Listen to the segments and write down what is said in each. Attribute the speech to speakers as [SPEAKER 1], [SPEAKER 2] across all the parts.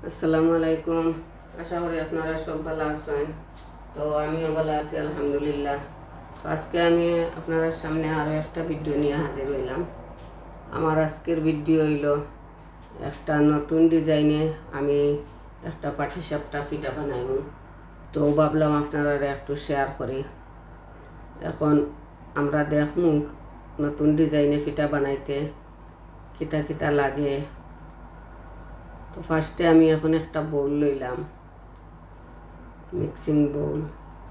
[SPEAKER 1] আসসালামু আলাইকুম। আশা করি আপনারা সব ভালো আছেন। তো আমিও ভালো আছি আলহামদুলিল্লাহ। আজকে আমি আপনার সামনে আরও একটা ভিডিও নিয়ে হাজির হইলাম। আমার আজকের ভিডিও হইল একটা নতুন ডিজাইনে আমি একটা পাটিসাপটা পিঠা বানাইব। তো ভাবলাম আপনারা একটু শেয়ার করি। এখন আমরা দেখমু নতুন ডিজাইনে পিঠা বানাইতে কিতা কিতা লাগে। তো ফার্স্টে আমি এখন একটা বোল লইলাম, মিক্সিং বোল।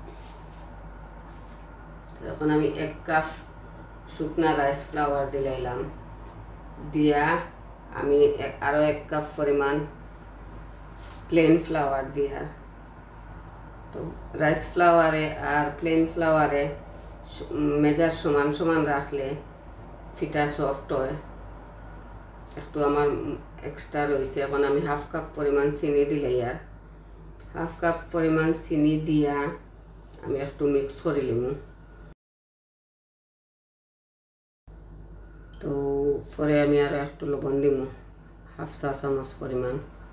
[SPEAKER 1] এখন আমি 1 কাপ শুকনা রাইস ফ্লাওয়ার দিলাইলাম, দিয়া আমি আরও 1 কাপ পরিমাণ প্লেন ফ্লাওয়ার দিয়া। তো রাইস ফ্লাওয়ারে আর প্লেন ফ্লাওয়ারে মেজার সমান সমান রাখলে পিঠা সফট হয়। একটু আমার এক্সট্রা রয়েছে, এখন আমি 1/2 কাপ পরিমাণ চিনি দিলে, আর 1/2 কাপ পরিমাণ চিনি দিয়া আমি একটু মিক্স করে নিব। তো পরে আমি আরও একটু লবণ দিব, 1/2 চা চামচ পরিমাণ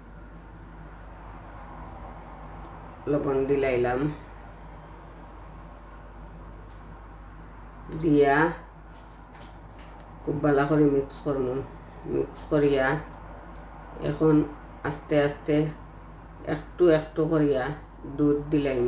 [SPEAKER 1] লবণ দিলাইলাম। দিয়া খুব ভালো করে মিক্স করব। মিক্স করিয়া এখন আস্তে আস্তে একটু একটু করিয়া দুধ দিলাইম।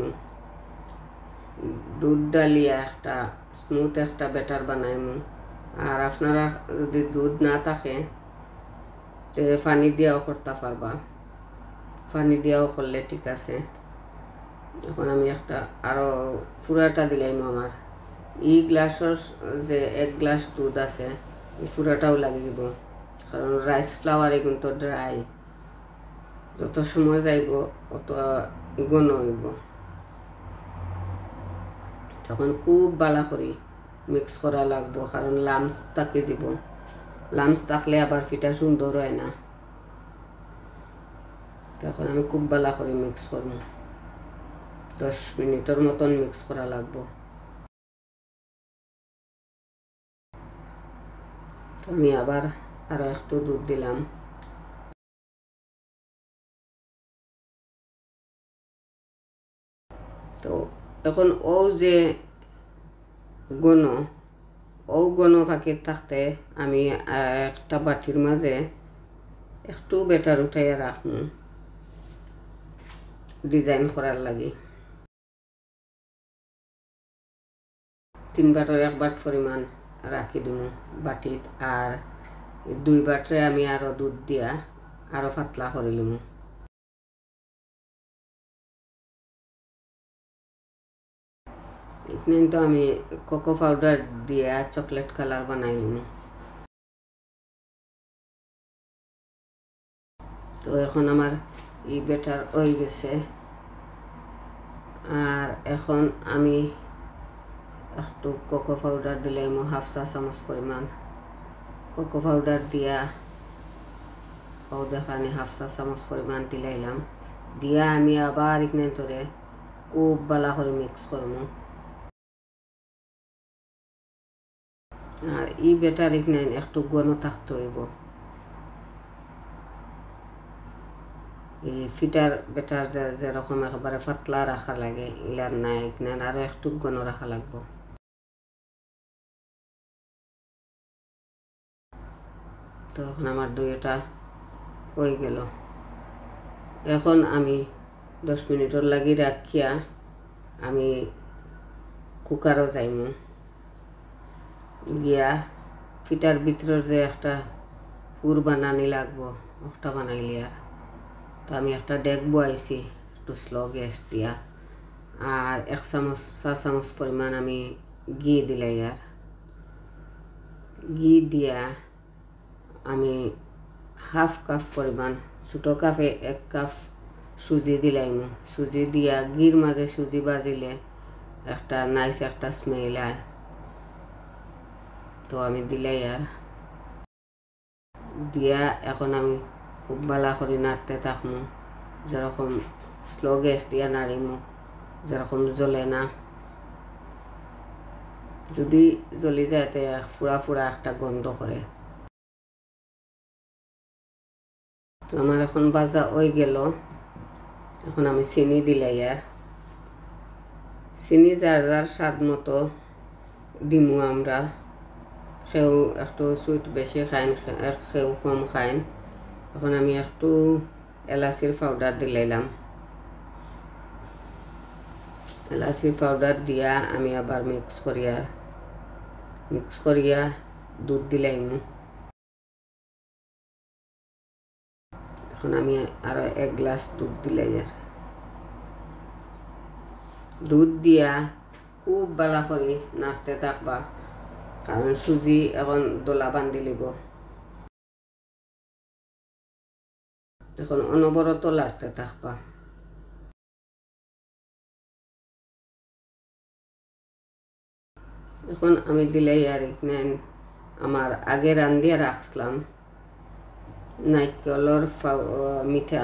[SPEAKER 1] দুধ ডালিয়া একটা স্মুথ একটা ব্যাটার বানাইম। আর আপনারা যদি দুধ না থাকে তে পানি দিয়াও করতে পারবা, পানি দিয়াও করলে ঠিক আছে। এখন আমি একটা আরও পুরাটা দিলাইম। আমার এই গ্লাসের যে 1 গ্লাস দুধ আছে এই পুরাটাও লাগি যাব, কারণ রাইস ফ্লাওয়ারে কিন্তু ড্রাই, যত সময় যাইব অত ঘন হইব। তখন খুব ভালো করে মিক্স করা লাগবো, কারণ লামস থাকে যাব। লামস থাকলে আবার পিঠা সুন্দর হয় না। তখন আমি খুব ভালো করে মিক্স করব, 10 মিনিটের মতন মিক্স করা লাগবো। তো আমি আবার আরও একটু দুধ দিলাম। তো এখন যে ঘন ফাঁকির থাকতে আমি একটা বাটির মাঝে একটু ব্যাটার উঠাইয়া রাখবো ডিজাইন করার লাগি। 3 বাটের 1 বাট পরিমাণ রাখি দিব বাটিত, আর 2 বাটরে আমি আরও দুধ দিয়া আরও পাতলা করে লিম। এখানে তো আমি কোকো পাউডার দিয়া চকলেট কালার বানাই লিম। তো এখন আমার এই ব্যাটার হয়ে গেছে। আর এখন আমি একটু কোকো পাউডার দিলাম, 1/2 চা চামচ পরিমাণ কোকো পাউডার দিয়া দেখানি 1/2 চা চামচ পরিমাণ দিলাইলাম। দিয়া আমি আবার এখানে ধরে খুব ভালো করে মিক্স করব। আর এই ব্যাটার এখানে একটু ঘন থাকতে হইব। এই ফিটার ব্যাটার যেরকম একেবারে পাতলা রাখা লাগে ইলার নাই, এখানে আরও একটু ঘন রাখা লাগবো। তো এখন আমার দইটা হয়ে গেল। এখন আমি 10 মিনিটের লাগি রাখিয়া আমি কুকারও যাইমু, গিয়া পিঠার ভিতরের যে একটা পুর বানানি লাগবো ওটা বানাইলি। আর তো আমি একটা ডেক বয়াইছি একটু স্লো গ্যাস দিয়া, আর 1 চা চামচ পরিমাণ আমি ঘি দিলাই। আর ঘি দিয়া আমি 1/2 কাপ পরিমাণ, ছোটো কাপে 1 কাপ সুজি দিলাইম। সুজি দিয়া ঘির মাঝে সুজি বাজিলে একটা নাইস একটা স্মেল আয়। তো আমি দিলাই। আর দিয়া এখন আমি খুব ভালো করে নাড়তে থাকবো, যেরকম স্লো গ্যাস দিয়া নাড়িমু, যেরকম জ্বলে না। যদি জ্বলি যায় তো ফুড়া ফুড়া একটা গন্ধ করে। তো আমার এখন ভাজা হয়ে গেল। এখন আমি চিনি দিলাই, আর চিনি যার যার স্বাদ মতো দিমু আমরা। কেউ একটু সুইট বেশি খাইন, কেউ কম খাইন। এখন আমি একটু এলাচির পাউডার দিলাইলাম। এলাচির পাউডার দিয়া আমি আবার মিক্স করিয়া দুধ দিলাইম। এখন আমি আরো 1 গ্লাস দুধ দিলাই, আর দুধ দিয়া খুব ভালো করে নাড়তে থাকবা, কারণ সুজি এখন দোলা বান্ধি লিব। এখন অনবরত লাড়তে থাকবা। এখন আমি দিলাই আর এখানে আমার আগে রান্ধিয়া রাখলাম নারকেলের মিঠা।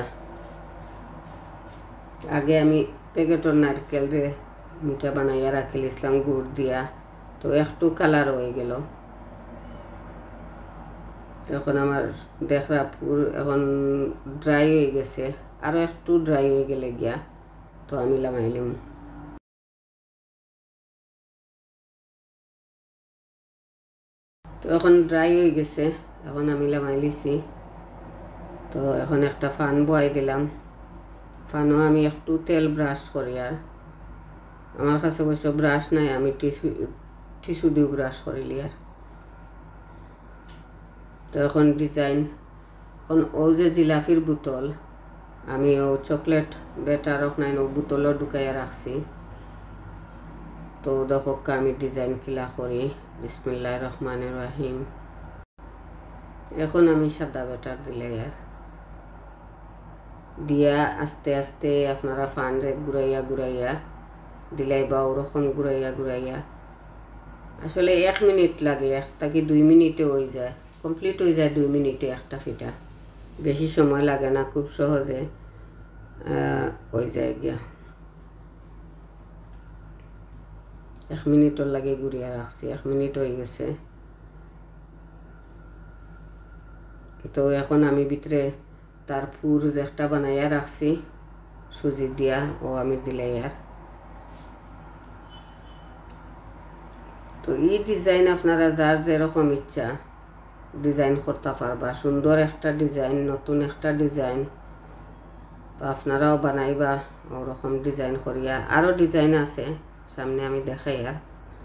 [SPEAKER 1] আগে আমি প্যাকেটের নারকেল রে মিঠা বানাইয়া রাখিলাম গুড় দিয়া, তো একটু কালার হয়ে গেল। এখন আমার দেখরা পুর এখন ড্রাই হয়ে গেছে, আরও একটু ড্রাই হয়ে গেলে গিয়া তো আমি লামাইলাম। তো এখন ড্রাই হয়ে গেছে, এখন আমি লামাই লিছি। তো এখন একটা ফান বয়াই দিলাম। ফানও আমি একটু তেল ব্রাশ করি, আর আমার কাছে অবশ্য ব্রাশ নাই, আমি টিস্যু দিয়ে ব্রাশ করিলি। আর তো এখন ডিজাইন, এখন ও যে জিলাপির বোতল আমি ও চকলেট বেটার নাই ও বোতলও ঢুকাইয়া রাখছি। তো দেখো আমি ডিজাইন কিলা করি। বিসমিল্লাহির রহমানির রহিম। এখন আমি সাদা বেটার দিলে আর দিয়া আস্তে আস্তে আপনারা ফান্ডে ঘুরাইয়া দিলাই বা ওরকম ঘুরাইয়া আসলে 1 মিনিট লাগে, 1 থেকে 2 মিনিটে হয়ে যায়, কমপ্লিট হয়ে যায় 2 মিনিটে একটা ফিটা। বেশি সময় লাগে না, খুব সহজে হয়ে যায় গিয়া। 1 মিনিটর লাগে ঘুরিয়া রাখছি, 1 মিনিট হয়ে গেছে। তো এখন আমি ভিতরে তার পুর যে একটা বানাইয়া রাখছি সুজি দিয়া, ও আমি দিলাই। আর তো এই ডিজাইন আপনারা যার যেরকম ইচ্ছা ডিজাইন করতে পারবা। সুন্দর একটা ডিজাইন, নতুন একটা ডিজাইন। তো আপনারাও বানাইবা ওরকম ডিজাইন করিয়া। আরও ডিজাইন আছে সামনে আমি দেখাই। আর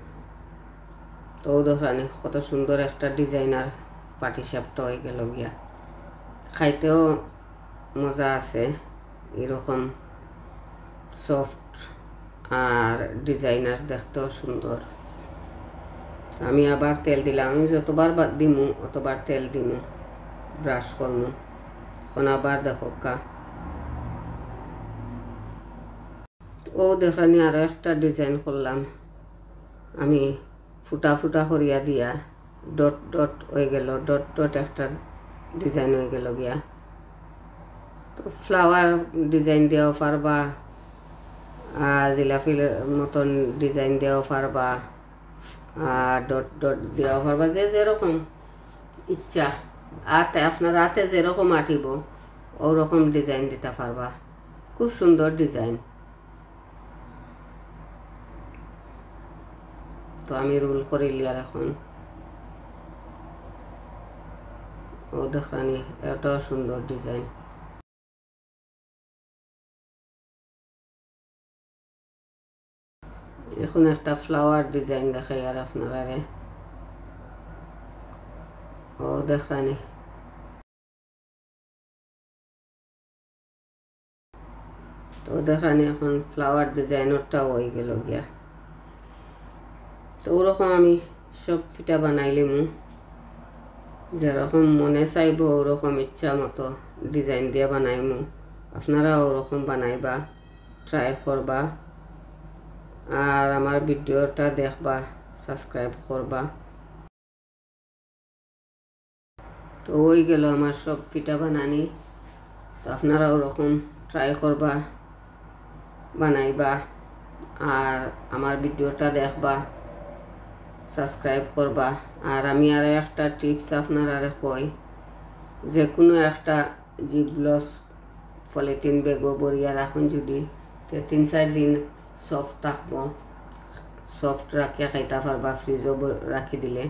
[SPEAKER 1] তো দেখানি কত সুন্দর একটা ডিজাইন, আর পাটিসাপটা হয়ে গেল গিয়া। খাইতেও মজা আছে, এরকম সফট আর ডিজাইনার দেখতেও সুন্দর। আমি আবার তেল দিলাম, আমি যতবার দিমু অতবার তেল দিমু, ব্রাশ করমু। এখন আবার দেখো ও দেখানি আরও একটা ডিজাইন করলাম আমি, ফুটা ফুটা করিয়া দিয়া ডট ডট হয়ে গেল, ডট ডট একটা ডিজাইন হয়ে গেল গিয়া। তো ফ্লাওয়ার ডিজাইন দিয়েও পারবা, জিলাপির মতন ডিজাইন দিয়েও পারবা, ডট ডট দেওয়া পারবা, যে যেরকম ইচ্ছা আপনার হাতে যেরকম আঁটিব ওরকম ডিজাইন দিতে পারবা। খুব সুন্দর ডিজাইন। তো আমি রোল করিলি। আর এখন ও দেখানি এটাও সুন্দর ডিজাইন। এখন একটা ফ্লাওয়ার ডিজাইন দেখাই আর আপনারা রে, ও দেখানি তো দেখানি এখন ফ্লাওয়ার ডিজাইনরটাও হয়ে গেল গিয়া। তো ওরকম আমি সব ফিটা বানাইলিমু, যেরকম মনে চাইব ওরকম ইচ্ছা মতো ডিজাইন দিয়ে বানাইমু। আপনারা ওরকম বানাইবা, ট্রাই করবা, আর আমার ভিডিওটা দেখবা, সাবস্ক্রাইব করবা। তো ওই গেল আমার সব পিঠা বানানি। তো আপনারা ওরকম ট্রাই করবা, বানাইবা, আর আমার ভিডিওটা দেখবা, সাবস্ক্রাইব করবা। আর আমি আরও একটা টিপস আপনারা কই, যে কোনো একটা যেগুলো পলিথিন ব্যাগও বরিয়া রাখুন যদি 3-4 দিন সফট থাকবো, সফট রাখিয়া খাইতে পারবা ফ্রিজও রাখি দিলে।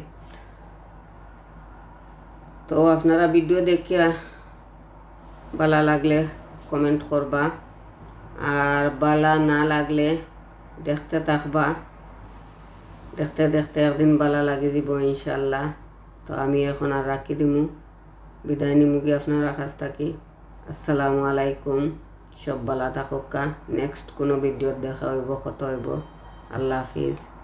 [SPEAKER 1] তো আপনারা ভিডিও দেখিয়া ভালো লাগলে কমেন্ট করবা, আর ভালো না লাগলে দেখতে থাকবা, দেখতে দেখতে একদিন ভালো লাগে যাব ইনশাল্লাহ। তো আমি এখন আর রাখি দিমু, বিদায় নিমুগি আপনারা কাছ থাকি। আসসালামু আলাইকুম, সব ভালো থাকুকা। নেক্সট কোনো ভিডিও দেখা হইব, কত হইব। আল্লাহ হাফিজ।